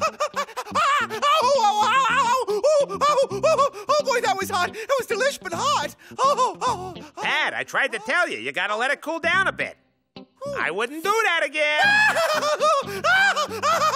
Oh, boy, that was hot. It was delicious but hot. Pat, I tried to tell you. You gotta let it cool down a bit. I wouldn't do that again.